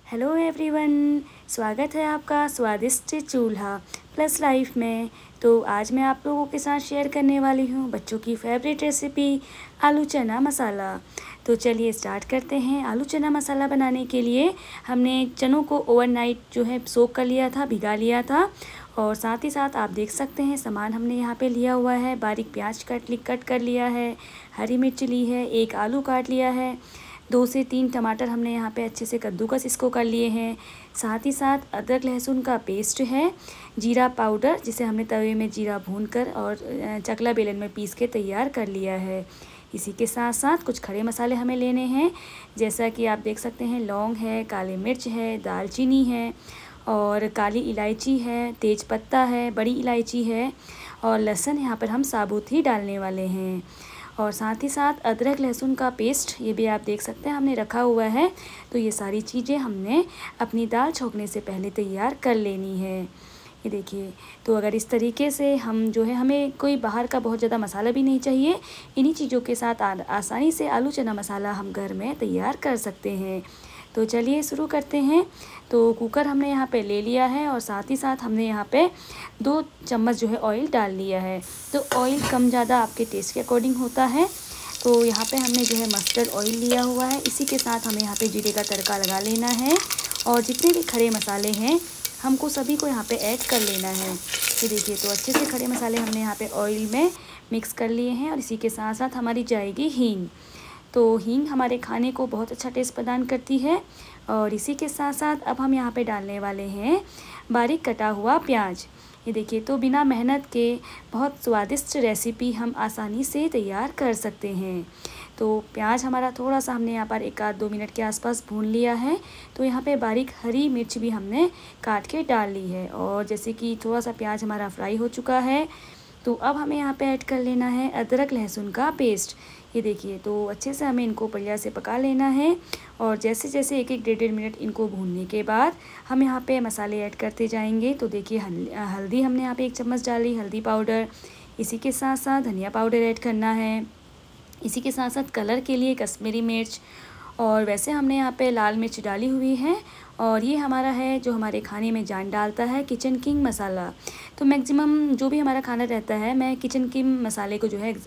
Hello everyone, स्वागत है आपका स्वादिष्ट चूल्हा प्लस लाइफ में। तो आज मैं आप लोगों के साथ शेयर करने वाली हूँ बच्चों की फेवरेट रेसिपी आलू चना मसाला। तो चलिए स्टार्ट करते हैं। आलू चना मसाला बनाने के लिए हमने चनों को ओवरनाइट जो है सोक कर लिया था, भिगा लिया था। और साथ ही साथ आप देख सकते हैं सामान हमने यहाँ पे लिया हुआ है। बारीक प्याज कट कर लिया है, हरी मिर्च ली है, एक आलू काट लिया है, 2 से 3 टमाटर हमने यहाँ पे अच्छे से कद्दूकस इसको कर लिए हैं। साथ ही साथ अदरक लहसुन का पेस्ट है, जीरा पाउडर जिसे हमने तवे में जीरा भूनकर और चकला बेलन में पीस के तैयार कर लिया है। इसी के साथ साथ कुछ खड़े मसाले हमें लेने हैं, जैसा कि आप देख सकते हैं लौंग है, काली मिर्च है, दालचीनी है और काली इलायची है, तेज पत्ता है, बड़ी इलायची है और लहसुन यहाँ पर हम साबुत ही डालने वाले हैं। और साथ ही साथ अदरक लहसुन का पेस्ट ये भी आप देख सकते हैं हमने रखा हुआ है। तो ये सारी चीज़ें हमने अपनी दाल छोंकने से पहले तैयार कर लेनी है। ये देखिए, तो अगर इस तरीके से हम जो है, हमें कोई बाहर का बहुत ज़्यादा मसाला भी नहीं चाहिए। इन्हीं चीज़ों के साथ आसानी से आलू चना मसाला हम घर में तैयार कर सकते हैं। तो चलिए शुरू करते हैं। तो कुकर हमने यहाँ पे ले लिया है और साथ ही साथ हमने यहाँ पे 2 चम्मच जो है ऑयल डाल लिया है। तो ऑयल कम ज़्यादा आपके टेस्ट के अकॉर्डिंग होता है। तो यहाँ पे हमने जो है मस्टर्ड ऑयल लिया हुआ है। इसी के साथ हमें यहाँ पे जीरे का तड़का लगा लेना है और जितने भी खड़े मसाले हैं हमको सभी को यहाँ पे ऐड कर लेना है। तो देखिए, तो अच्छे से खड़े मसाले हमने यहाँ पे ऑयल में मिक्स कर लिए हैं और इसी के साथ साथ हमारी जाएगी हींग। तो हींग हमारे खाने को बहुत अच्छा टेस्ट प्रदान करती है। और इसी के साथ साथ अब हम यहाँ पे डालने वाले हैं बारीक कटा हुआ प्याज। ये देखिए, तो बिना मेहनत के बहुत स्वादिष्ट रेसिपी हम आसानी से तैयार कर सकते हैं। तो प्याज हमारा थोड़ा सा हमने यहाँ पर 1-2 मिनट के आसपास भून लिया है। तो यहाँ पे बारीक हरी मिर्च भी हमने काट के डाल ली है और जैसे कि थोड़ा सा प्याज हमारा फ्राई हो चुका है, तो अब हमें यहाँ पे ऐड कर लेना है अदरक लहसुन का पेस्ट। ये देखिए, तो अच्छे से हमें इनको बढ़िया से पका लेना है और जैसे जैसे 1-1 डेढ़ मिनट इनको भूनने के बाद हम यहाँ पे मसाले ऐड करते जाएंगे। तो देखिए, हल्दी हमने यहाँ पे 1 चम्मच डाली, हल्दी पाउडर। इसी के साथ साथ धनिया पाउडर ऐड करना है। इसी के साथ साथ कलर के लिए कश्मीरी मिर्च, और वैसे हमने यहाँ पे लाल मिर्च डाली हुई है। और ये हमारा है जो हमारे खाने में जान डालता है, किचन किंग मसाला। तो मैक्सिमम जो भी हमारा खाना रहता है, मैं किचन किंग मसाले को जो है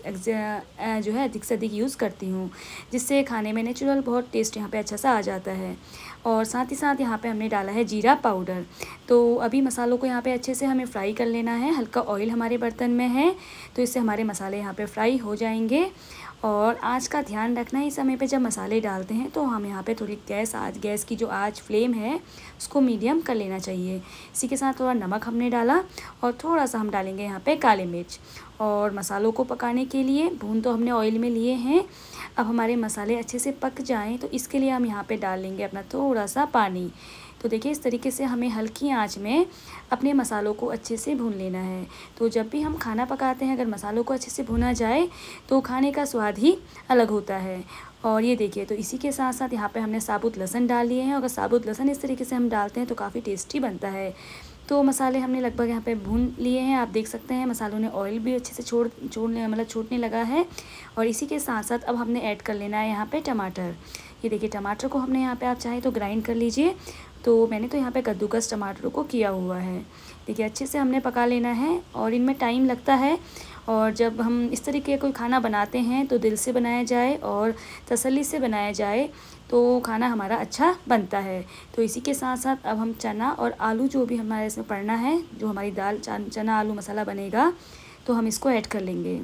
अधिक से अधिक यूज़ करती हूँ, जिससे खाने में नेचुरल बहुत टेस्ट यहाँ पे अच्छा सा आ जाता है। और साथ ही साथ यहाँ पे हमने डाला है जीरा पाउडर। तो अभी मसालों को यहाँ पे अच्छे से हमें फ्राई कर लेना है। हल्का ऑयल हमारे बर्तन में है, तो इससे हमारे मसाले यहाँ पे फ्राई हो जाएंगे। और आँच का ध्यान रखना है इस समय पे जब मसाले डालते हैं, तो हम यहाँ पे थोड़ी गैस की जो आँच फ्लेम है उसको मीडियम कर लेना चाहिए। इसी के साथ थोड़ा नमक हमने डाला और थोड़ा सा हम डालेंगे यहाँ पे काली मिर्च। और मसालों को पकाने के लिए भून तो हमने ऑयल में लिए हैं। अब हमारे मसाले अच्छे से पक जाएं तो इसके लिए हम यहाँ पे डाल लेंगे अपना थोड़ा सा पानी। तो देखिए, इस तरीके से हमें हल्की आंच में अपने मसालों को अच्छे से भून लेना है। तो जब भी हम खाना पकाते हैं, अगर मसालों को अच्छे से भुना जाए तो खाने का स्वाद ही अलग होता है। और ये देखिए, तो इसी के साथ साथ यहाँ पे हमने साबुत लहसुन डाल लिए हैं। अगर साबुत लहसुन इस तरीके से हम डालते हैं तो काफ़ी टेस्टी बनता है। तो मसाले हमने लगभग यहाँ पे भून लिए हैं। आप देख सकते हैं मसालों ने ऑयल भी अच्छे से छोड़ने लगा है। और इसी के साथ साथ अब हमने ऐड कर लेना है यहाँ पे टमाटर। ये देखिए, टमाटर को हमने यहाँ पे, आप चाहे तो ग्राइंड कर लीजिए। तो मैंने तो यहाँ पे कद्दूकस टमाटरों को किया हुआ है। देखिए, अच्छे से हमने पका लेना है और इनमें टाइम लगता है। और जब हम इस तरीके का कोई खाना बनाते हैं तो दिल से बनाया जाए और तसल्ली से बनाया जाए तो खाना हमारा अच्छा बनता है। तो इसी के साथ साथ अब हम चना और आलू जो भी हमारे इसमें पड़ना है, जो हमारी दाल चना आलू मसाला बनेगा, तो हम इसको ऐड कर लेंगे।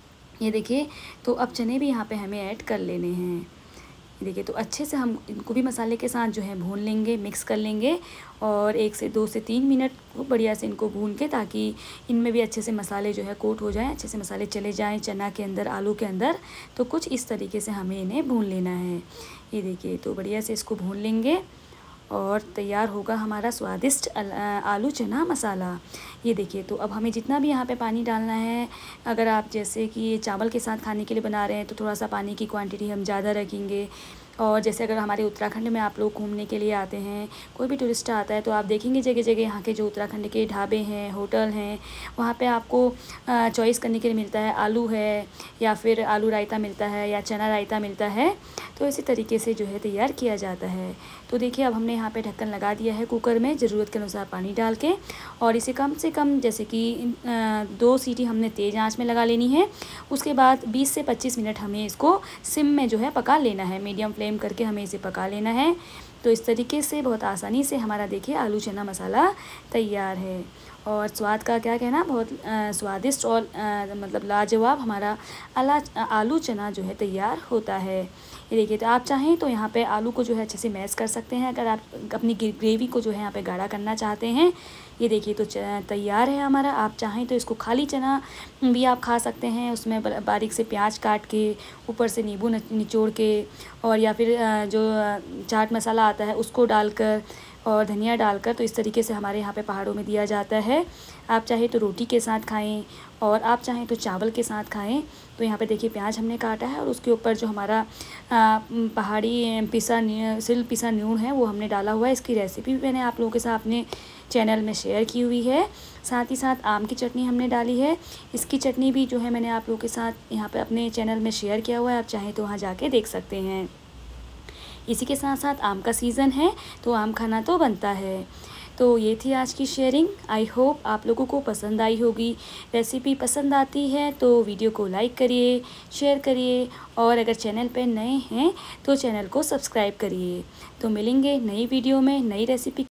ये देखिए, तो अब चने भी यहाँ पे हमें ऐड कर लेने हैं। देखिए, तो अच्छे से हम इनको भी मसाले के साथ जो है भून लेंगे, मिक्स कर लेंगे और 2 से 3 मिनट बढ़िया से इनको भून के, ताकि इनमें भी अच्छे से मसाले जो है कोट हो जाएं, अच्छे से मसाले चले जाएं चना के अंदर, आलू के अंदर। तो कुछ इस तरीके से हमें इन्हें भून लेना है। ये देखिए, तो बढ़िया से इसको भून लेंगे और तैयार होगा हमारा स्वादिष्ट आलू चना मसाला। ये देखिए, तो अब हमें जितना भी यहाँ पे पानी डालना है, अगर आप जैसे कि चावल के साथ खाने के लिए बना रहे हैं तो थोड़ा सा पानी की क्वांटिटी हम ज़्यादा रखेंगे। और जैसे अगर हमारे उत्तराखंड में आप लोग घूमने के लिए आते हैं, कोई भी टूरिस्ट आता है, तो आप देखेंगे जगह जगह यहाँ के जो उत्तराखंड के ढाबे हैं, होटल हैं, वहाँ पे आपको चॉइस करने के लिए मिलता है, आलू है या फिर आलू रायता मिलता है या चना रायता मिलता है। तो इसी तरीके से जो है तैयार किया जाता है। तो देखिए अब हमने यहाँ पे ढक्कन लगा दिया है कुकर में, ज़रूरत के अनुसार पानी डाल के, और इसे कम से कम जैसे कि 2 सीटी हमने तेज़ आंच में लगा लेनी है। उसके बाद 20 से 25 मिनट हमें इसको सिम में जो है पका लेना है, मीडियम फ्लेम करके हमें इसे पका लेना है। तो इस तरीके से बहुत आसानी से हमारा देखिए आलू चना मसाला तैयार है। और स्वाद का क्या कहना, बहुत स्वादिष्ट और मतलब लाजवाब हमारा आलू चना जो है तैयार होता है। ये देखिए, तो आप चाहें तो यहाँ पे आलू को जो है अच्छे से मैश कर सकते हैं, अगर आप अपनी ग्रेवी को जो है यहाँ पे गाढ़ा करना चाहते हैं। ये देखिए तो तैयार है हमारा। आप चाहें तो इसको खाली चना भी आप खा सकते हैं, उसमें बारीक से प्याज काट के, ऊपर से नींबू निचोड़ के, और या फिर जो चाट मसाला आता है उसको डालकर और धनिया डालकर। तो इस तरीके से हमारे यहाँ पे पहाड़ों में दिया जाता है। आप चाहे तो रोटी के साथ खाएं और आप चाहें तो चावल के साथ खाएं। तो यहाँ पे देखिए प्याज हमने काटा है और उसके ऊपर जो हमारा पहाड़ी सिल पिसा न्यून है वो हमने डाला हुआ है। इसकी रेसिपी भी मैंने आप लोगों के साथ अपने चैनल में शेयर की हुई है। साथ ही साथ आम की चटनी हमने डाली है, इसकी चटनी भी जो है मैंने आप लोगों के साथ यहाँ पे अपने चैनल में शेयर किया हुआ है, आप चाहें तो वहाँ जाके देख सकते हैं। इसी के साथ साथ आम का सीज़न है तो आम खाना तो बनता है। तो ये थी आज की शेयरिंग। आई होप आप लोगों को पसंद आई होगी। रेसिपी पसंद आती है तो वीडियो को लाइक करिए, शेयर करिए, और अगर चैनल पे नए हैं तो चैनल को सब्सक्राइब करिए। तो मिलेंगे नई वीडियो में नई रेसिपी